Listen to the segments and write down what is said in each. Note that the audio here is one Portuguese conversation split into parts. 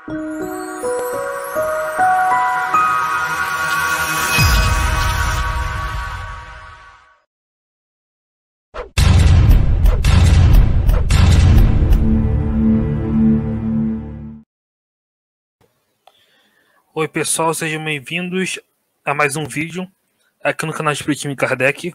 Oi pessoal, sejam bem-vindos a mais um vídeo aqui no canal Espiritismo Kardec.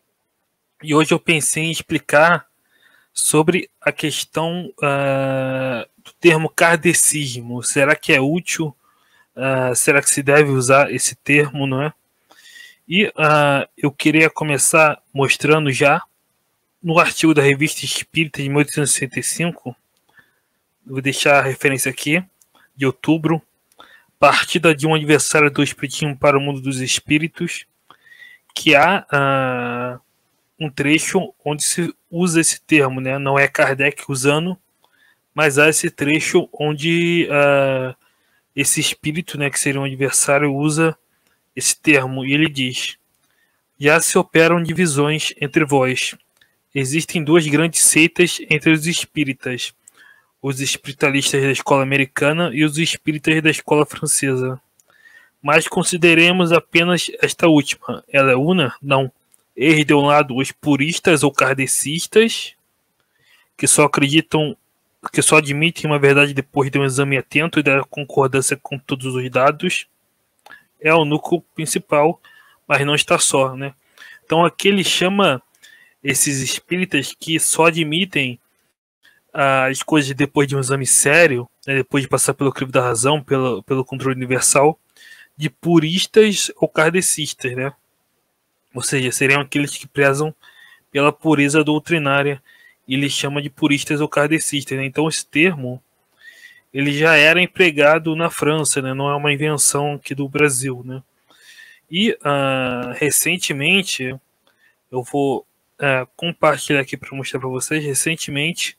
E hoje eu pensei em explicar sobre a questão do termo kardecismo. Será que é útil? Será que se deve usar esse termo, não é? E eu queria começar mostrando já no artigo da Revista Espírita de 1865, vou deixar a referência aqui, de outubro, Partida de um Aniversário do Espiritismo para o Mundo dos Espíritos, que há um trecho onde se usa esse termo, né? Não é Kardec usando, mas há esse trecho onde esse espírito, né, que seria um adversário, usa esse termo, e ele diz: já se operam divisões entre vós. Existem duas grandes seitas entre os espíritas, os espiritualistas da escola americana e os espíritas da escola francesa. Mas consideremos apenas esta última. Ela é una? Não. Eis de um lado os puristas ou kardecistas, que só acreditam, que só admitem uma verdade depois de um exame atento e da concordância com todos os dados. É o núcleo principal, mas não está só, né? Então aqui ele chama esses espíritas que só admitem as coisas depois de um exame sério, né, depois de passar pelo crivo da razão, pelo controle universal, de puristas ou kardecistas, né? Ou seja, seriam aqueles que prezam pela pureza doutrinária, e ele chama de puristas ou kardecistas, né? Então esse termo ele já era empregado na França, né? Não é uma invenção aqui do Brasil, né? E recentemente, eu vou compartilhar aqui para mostrar para vocês, recentemente,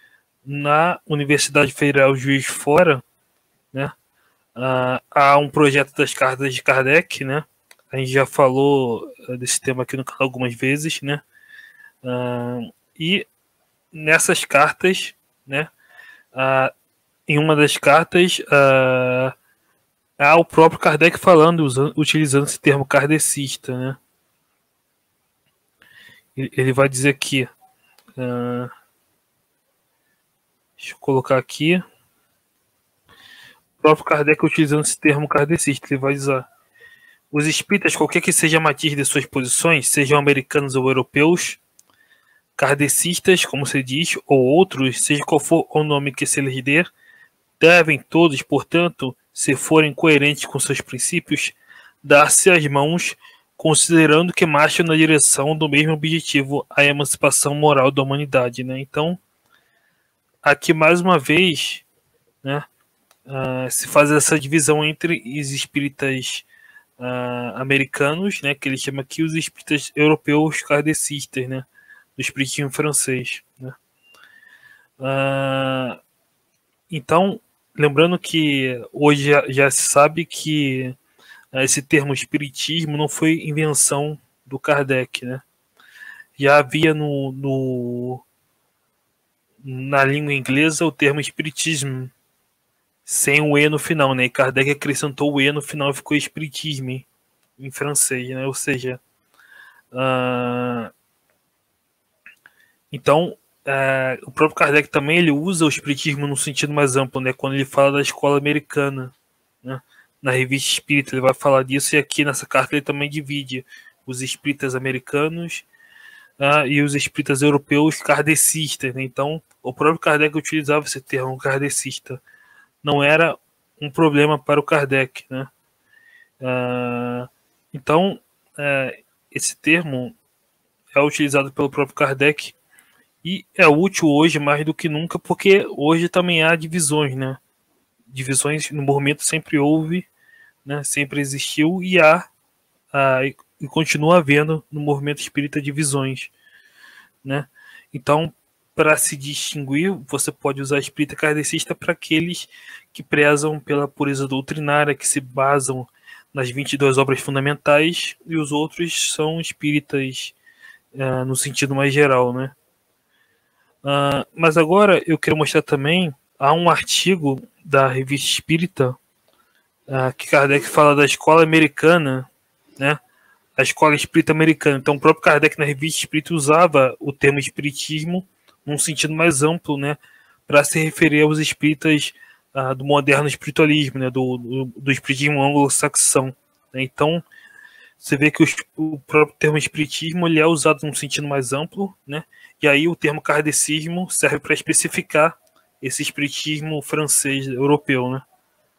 na Universidade Federal Juiz de Fora, né, há um projeto das cartas de Kardec, né? A gente já falou desse tema aqui no canal algumas vezes, né? E nessas cartas, né, em uma das cartas, há o próprio Kardec falando, utilizando esse termo kardecista, né? Ele vai dizer aqui, deixa eu colocar aqui, o próprio Kardec utilizando esse termo kardecista, ele vai dizer: os espíritas, qualquer que seja a matiz de suas posições, sejam americanos ou europeus, kardecistas, como se diz, ou outros, seja qual for o nome que se lhes dê, devem todos, portanto, se forem coerentes com seus princípios, dar-se as mãos, considerando que marcham na direção do mesmo objetivo, a emancipação moral da humanidade, né? Então, aqui mais uma vez, né, se faz essa divisão entre os espíritas americanos, né, que ele chama aqui os espíritas europeus kardecistas, né, do espiritismo francês, né. Então, lembrando que hoje já se sabe que esse termo espiritismo não foi invenção do Kardec, né. Já havia na língua inglesa o termo espiritismo, sem o E no final, né? E Kardec acrescentou o E no final e ficou espiritismo em francês, né? Ou seja, então o próprio Kardec também ele usa o espiritismo no sentido mais amplo, né? Quando ele fala da escola americana, né? Na Revista Espírita ele vai falar disso, e aqui nessa carta ele também divide os espíritas americanos e os espíritas europeus kardecistas, né? Então o próprio Kardec utilizava esse termo kardecista. Não era um problema para o Kardec, né? Então, esse termo é utilizado pelo próprio Kardec e é útil hoje mais do que nunca, porque hoje também há divisões, né? Divisões no movimento sempre houve, né? Sempre existiu, e e continua havendo no movimento espírita divisões, né? Então, para se distinguir, você pode usar espírita kardecista para aqueles que prezam pela pureza doutrinária, que se basam nas 22 obras fundamentais, e os outros são espíritas no sentido mais geral, né? Mas agora eu quero mostrar também, há um artigo da Revista Espírita, que Kardec fala da escola americana, né? A escola espírita americana. Então, o próprio Kardec na Revista Espírita usava o termo espiritismo num sentido mais amplo, né? Para se referir aos espíritas do moderno espiritualismo, né? Do espiritismo anglo-saxão. Né? Então, você vê que o próprio termo espiritismo ele é usado num sentido mais amplo, né? E aí o termo kardecismo serve para especificar esse espiritismo francês, europeu, né?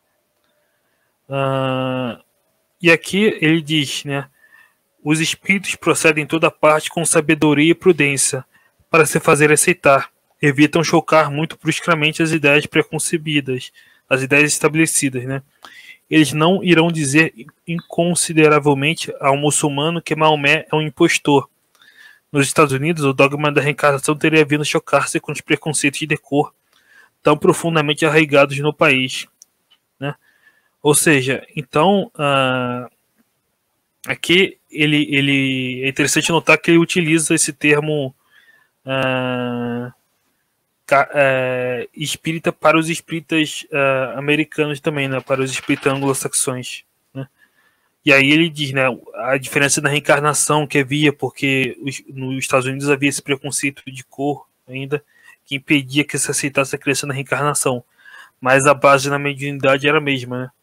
E aqui ele diz, né? Os espíritos procedem em toda parte com sabedoria e prudência, para se fazer aceitar. Evitam chocar muito bruscamente as ideias preconcebidas, as ideias estabelecidas, né? Eles não irão dizer inconsideravelmente ao muçulmano que Maomé é um impostor. Nos Estados Unidos, o dogma da reencarnação teria vindo chocar-se com os preconceitos de cor tão profundamente arraigados no país, né? Ou seja, então, aqui ele é interessante notar que ele utiliza esse termo espírita para os espíritas americanos também, né? Para os espíritas anglo-saxões, né? E aí ele diz, né, a diferença da reencarnação que havia, porque nos Estados Unidos havia esse preconceito de cor ainda, que impedia que se aceitasse a crença na reencarnação. Mas a base na mediunidade era a mesma, né?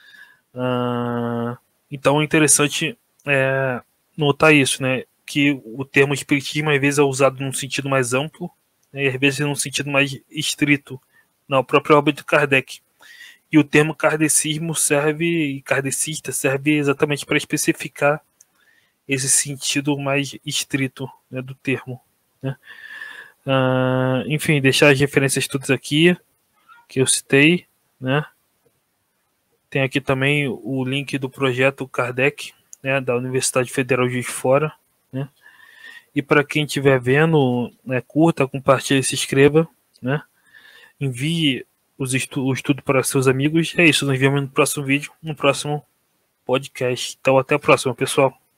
Então é interessante notar isso, né? Que o termo espiritismo às vezes é usado num sentido mais amplo, né, e às vezes num sentido mais estrito, na própria obra de Kardec. E o termo kardecismo e kardecista serve exatamente para especificar esse sentido mais estrito, né, do termo, né? Enfim, deixar as referências todas aqui que eu citei, né? Tem aqui também o link do projeto Kardec, né, da Universidade Federal de Juiz de Fora, né? E para quem estiver vendo, né, curta, compartilhe, se inscreva, né? Envie o estudo para seus amigos. É isso, nos vemos no próximo vídeo, no próximo podcast. Então, até a próxima, pessoal.